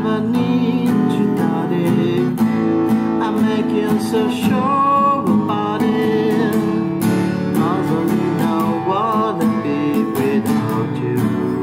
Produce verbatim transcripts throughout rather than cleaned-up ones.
never need to doubt it. I'm making so sure about it, 'cause I only know what I'd be without you.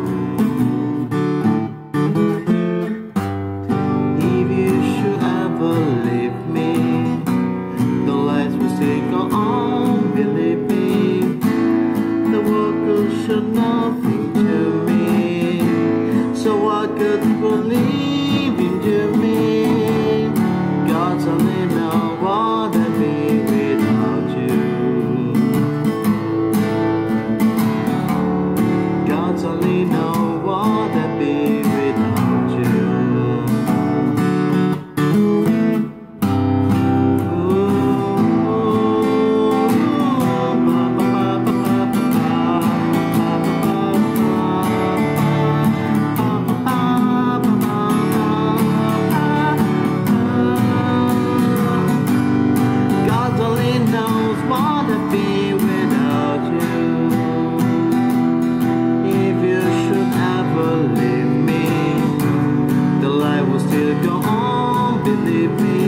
If you should ever leave me, the lights will still go on, believe me. The world could show nothing to me, so what good will leaving to me? God's only know what I'd be without you. God's only know what I'd be without you. Be without you. If you should ever leave me, the light will still go on, believe me.